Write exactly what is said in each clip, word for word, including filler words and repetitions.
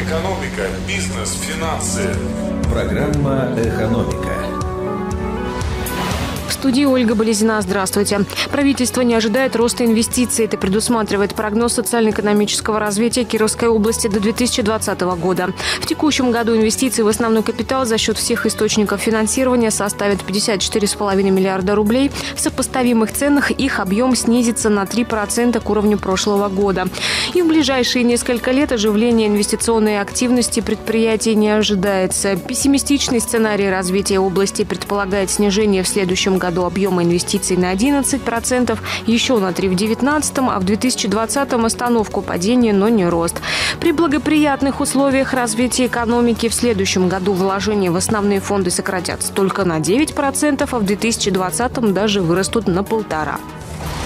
Экономика, бизнес, финансы. Программа «Экономика». В студии Ольга Болезина. Здравствуйте. Правительство не ожидает роста инвестиций. Это предусматривает прогноз социально-экономического развития Кировской области до две тысячи двадцатого года. В текущем году инвестиции в основной капитал за счет всех источников финансирования составят пятьдесят четыре целых пять десятых миллиарда рублей. В сопоставимых ценах их объем снизится на три процента к уровню прошлого года. И в ближайшие несколько лет оживление инвестиционной активности предприятий не ожидается. Пессимистичный сценарий развития области предполагает снижение в следующем году объема инвестиций на одиннадцать процентов, еще на три процента в две тысячи девятнадцатом, а в две тысячи двадцатом остановку падения, но не рост. При благоприятных условиях развития экономики в следующем году вложения в основные фонды сократятся только на девять процентов, а в две тысячи двадцатом даже вырастут на полтора процента.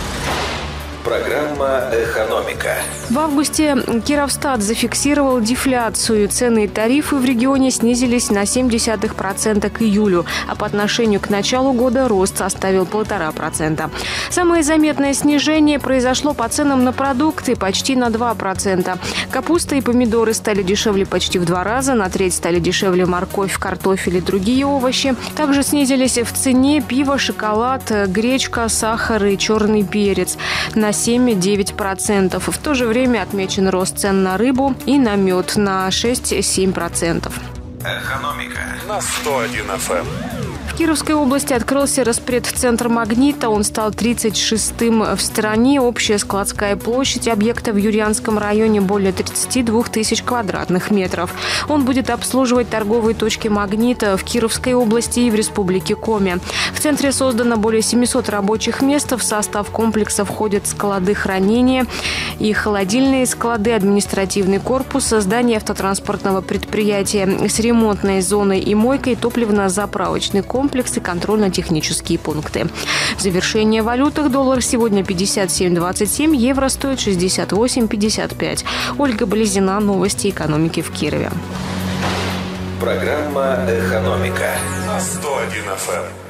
Программа «Экономика». В августе Кировстат зафиксировал дефляцию. Цены и тарифы в регионе снизились на семь десятых процента к июлю, а по отношению к началу года рост составил полтора процента. Самое заметное снижение произошло по ценам на продукты – почти на два процента. Капуста и помидоры стали дешевле почти в два раза, на треть стали дешевле морковь, картофель и другие овощи. Также снизились в цене пиво, шоколад, гречка, сахар и черный перец на семь-девять процентов. В то же время отмечен рост цен на рыбу и на мед на шесть-семь процентов. Экономика на сто один эф эм. В Кировской области открылся распредцентр «Магнита». Он стал тридцать шестым в стране. Общая складская площадь объекта в Юрьянском районе более тридцати двух тысяч квадратных метров. Он будет обслуживать торговые точки «Магнита» в Кировской области и в Республике Коми. В центре создано более семисот рабочих мест. В состав комплекса входят склады хранения и холодильные склады, административный корпус, здание автотранспортного предприятия с ремонтной зоной и мойкой, топливно-заправочный комплекс и контрольно-технические пункты. В завершение валютах: доллар сегодня пятьдесят семь двадцать семь, евро стоит шестьдесят восемь пятьдесят пять. Ольга Болезина. Новости экономики в Кирове. Программа «Экономика» на сто один эф эм.